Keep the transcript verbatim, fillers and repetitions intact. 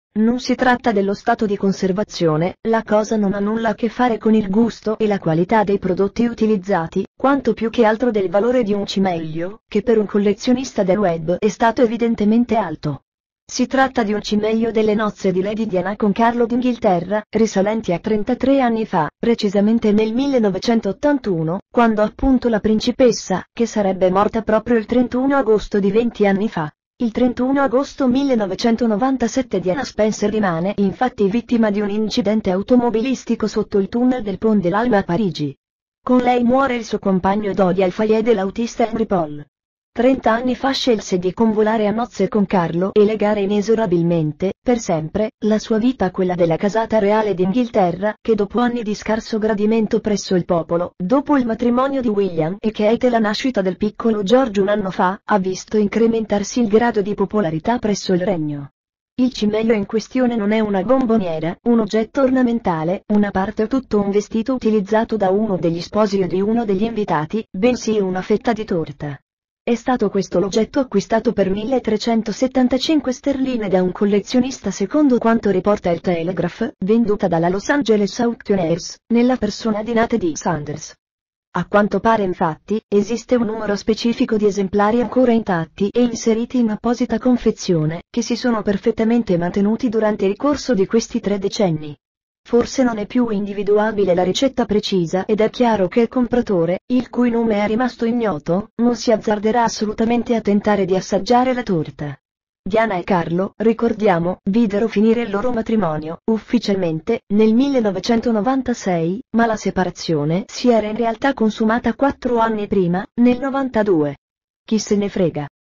Non si tratta dello stato di conservazione, la cosa non ha nulla a che fare con il gusto e la qualità dei prodotti utilizzati, quanto più che altro del valore di un cimelio, che per un collezionista del web è stato evidentemente alto. Si tratta di un cimelio delle nozze di Lady Diana con Carlo d'Inghilterra, risalenti a trentatré anni fa, precisamente nel millenovecentottantuno, quando appunto la principessa, che sarebbe morta proprio il trentuno agosto di venti anni fa. Il trentuno agosto millenovecentonovantasette Diana Spencer rimane infatti vittima di un incidente automobilistico sotto il tunnel del Pont de l'Alma a Parigi. Con lei muore il suo compagno d'odia al foyer l'autista Henry Paul. Trenta anni fa scelse di convolare a nozze con Carlo e legare inesorabilmente, per sempre, la sua vita a quella della casata reale d'Inghilterra, che dopo anni di scarso gradimento presso il popolo, dopo il matrimonio di William e Kate e la nascita del piccolo George un anno fa, ha visto incrementarsi il grado di popolarità presso il regno. Il cimelio in questione non è una bomboniera, un oggetto ornamentale, una parte o tutto un vestito utilizzato da uno degli sposi o di uno degli invitati, bensì una fetta di torta. È stato questo l'oggetto acquistato per milletrecentosettantacinque sterline da un collezionista secondo quanto riporta il Telegraph, venduta dalla Los Angeles Auctioneers, nella persona di Nate D. Sanders. A quanto pare infatti, esiste un numero specifico di esemplari ancora intatti e inseriti in apposita confezione, che si sono perfettamente mantenuti durante il corso di questi tre decenni. Forse non è più individuabile la ricetta precisa ed è chiaro che il compratore, il cui nome è rimasto ignoto, non si azzarderà assolutamente a tentare di assaggiare la torta. Diana e Carlo, ricordiamo, videro finire il loro matrimonio, ufficialmente, nel millenovecentonovantasei, ma la separazione si era in realtà consumata quattro anni prima, nel novantadue. Chi se ne frega.